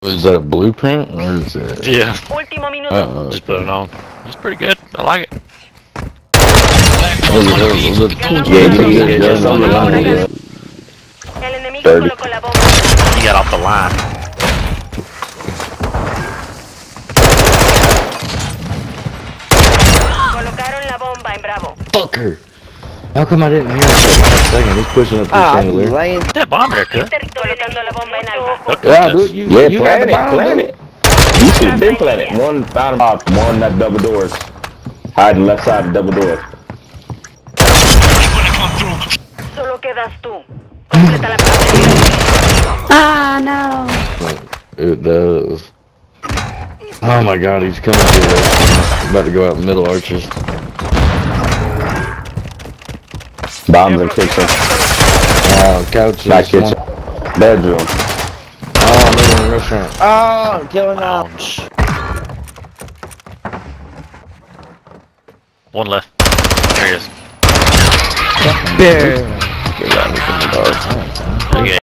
Is that a blueprint or is it? Yeah. Último minuto. Just put it on. It's pretty good. I like it. Ganamos El enemigo colocó la bomba. You got off the line. Colocaron la bomba en Bravo. Fucker! How come I didn't hear him for a second? He's pushing up this chandelier. That bomb there, cut. Colocando la bomba en Alfa. Yeah, dude, you had the bomb, plant it. You should have been planted. One bottom box, one that double doors. Hiding left side of double doors. Solo quedas tú. Completa la partida. Ah, no. It does. Oh my god, he's coming through there. He's about to go out in the middle arches. Bombs in kitchen. Couches. Not kitchen. Bedroom. Oh, middle in restaurant. Oh, I'm killing now. Ouch. One left. There he is. There. Get out of the dark. Okay.